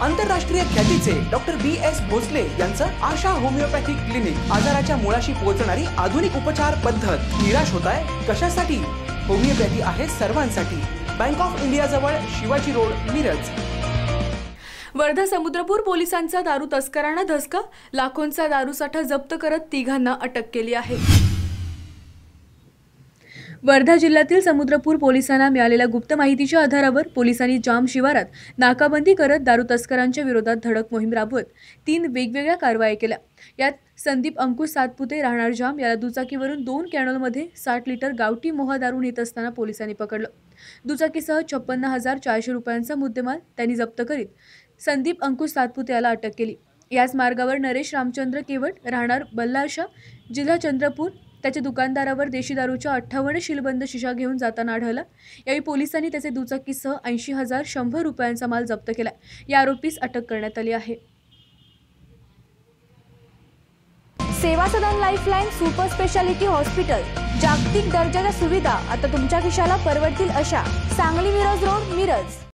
आंतरराष्ट्रीय ख्यातीचे doctor BS Bhosale यांचं आशा होमिओपॅथिक क्लिनिक, आजाराच्या मुळाशी पोहोचणारी आधुनिक उपचार पद्धत। निराश होताय कशासाठी? होमिओपॅथी आहे सर्वांसाठी। बँक ऑफ इंडिया जवळ शिवाजी रोड, मिरज। वर्धा समुद्रपूर पोलिसांचा दारू तस्करांना धसका, लाखोंचा दारूसाठा जप्त करत तिघांना अटक केली आहे। वर्धा जिल्ह्यातील समुद्रपूर पोलिसांना मिळालेल्या गुप्त माहितीच्या आधारावर पोलिसांनी जाम शिवारात नाकाबंदी करत दारू तस्करांच्या विरोधात धडक मोहीम राबवत 3 वेगवेगळ्या कारवाया केल्या। यात संदीप अंकुश सातपुते राहणार जाम याला दुचाकीवरून 2 कॅनोलमध्ये 60 लिटर गावठी मोहा दारू नेत असताना पोलिसांनी पकडलं। दुचाकीसह 56,400 रुपयांचा मुद्देमाल त्यांनी जप्त करीत संदीप अंकुश सातपुते याला अटक केली। याच मार्गावर नरेश रामचंद्र केवट राहणार बल्लारशा, जिल्हा चंद्रपूर त्याच्या दुकानदारावर देशी दारूच्या 58 शिलबंद शिशा घेऊन जाताना आढळला। यावेळी पोलिसांनी त्याचे दुचाकीसह 80,100 रुपयांचा माल जप्त केला। या आरोपीस अटक करण्यात आली आहे। Seva Sadan lifeline super speciality hospital, जागतिक दर्जाच्या सुविधा आता तुमच्या खिशाला परवडतील अशा। सांगली मिरज रोड, मिरज।